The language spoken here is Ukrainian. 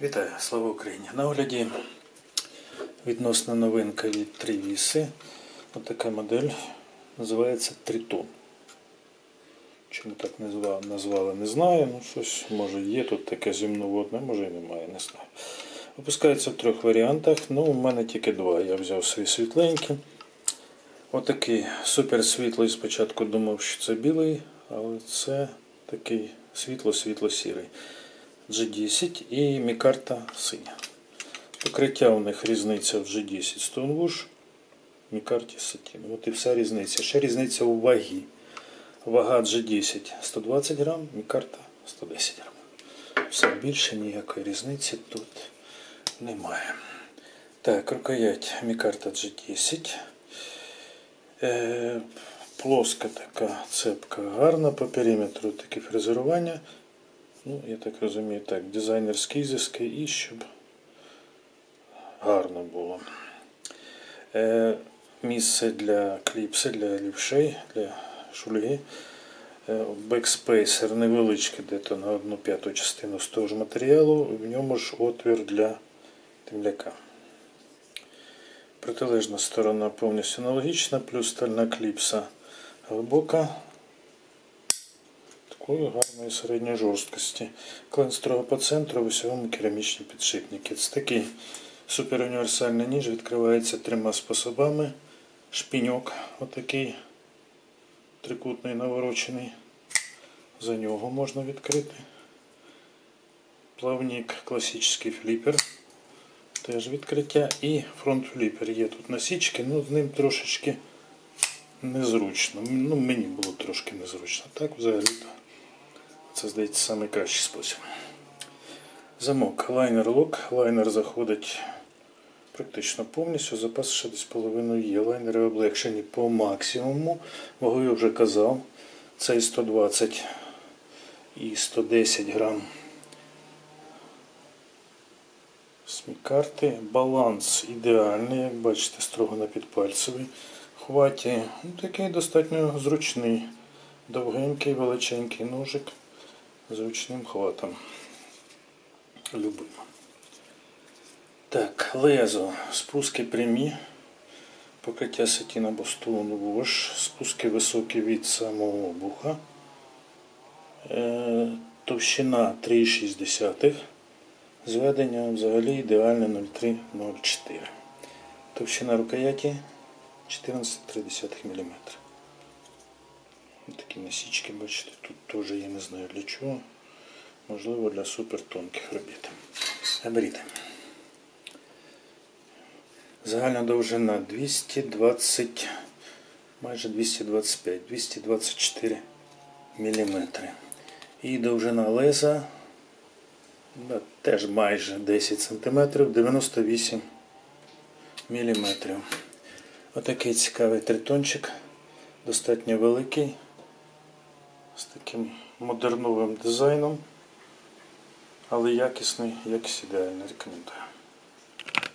Вітаю, слава Україні! На огляді відносна новинка від Трівіси. Ось така модель, називається Тритон. Чому так назвали, не знаю. Ну, щось, може є тут таке земноводне, може і немає, не знаю. Випускається в трьох варіантах, ну у мене тільки два. Я взяв свій світленький. Ось такий супер світлий, спочатку думав, що це білий, але це такий світло-світло-сірий. G10 і мікарта синя. Покриття у них різниця в G10 Stonewash, мікарті сатін. От і вся різниця. Ще різниця у вагі. Вага G10 120 грам, мікарта 110 грам. Все, більше ніякої різниці тут немає. Так, рукоять мікарта G10. Плоска така цепка гарна, по периметру таке фрезерування. Ну, я так розумію, так, дизайнерські ізиски і щоб гарно було. Місце для кліпси, для лівшей, для шульги. Бекспейсер невеличкий, десь на 1/5 частину з того ж матеріалу, в ньому ж отвір для темляка. Протилежна сторона повністю аналогічна, плюс стальна кліпса глибока. Такої гарної середньої жорсткості. Клин строго по центру, в усьому керамічні підшипники. Це такий суперуніверсальний ніж, відкривається трьома способами. Шпиньок, отакий трикутний наворочений. За нього можна відкрити. Плавник, класичний фліпер. Теж відкриття. І фронт-фліпер. Є тут насічки, але з ним трошечки незручно. Ну, мені було трошки незручно. Так, взагалі-то. Це, здається, найкращий спосіб. Замок лайнер-лок. Лайнер заходить практично повністю. Запас ще десь половину є. Лайнери облегшені по максимуму. Вагу я вже казав. Цей 120 і 110 грам. Смікарти. Баланс ідеальний, як бачите, строго на підпальцевий. Хваті. Ну, такий достатньо зручний. Довгенький, величенький ножик. Зручним хватом. Любимо. Так, лезо. Спуски прямі. Покриття сатін або Stonewash. Спуски високі від самого обуха. Товщина 3,6. Зведення взагалі ідеальне 0,3-0,4. Товщина рукояті 14,3 мм. Такі насічки, бачите, тут теж я не знаю для чого. Можливо, для супертонких робіт. Габаріти. Загальна довжина 220, майже 225, 224 мм. І довжина леза теж майже 10 см, 98 мм. Отакий цікавий тритончик, достатньо великий, з таким модерновим дизайном, але якісний, якість ідеальна, рекомендую.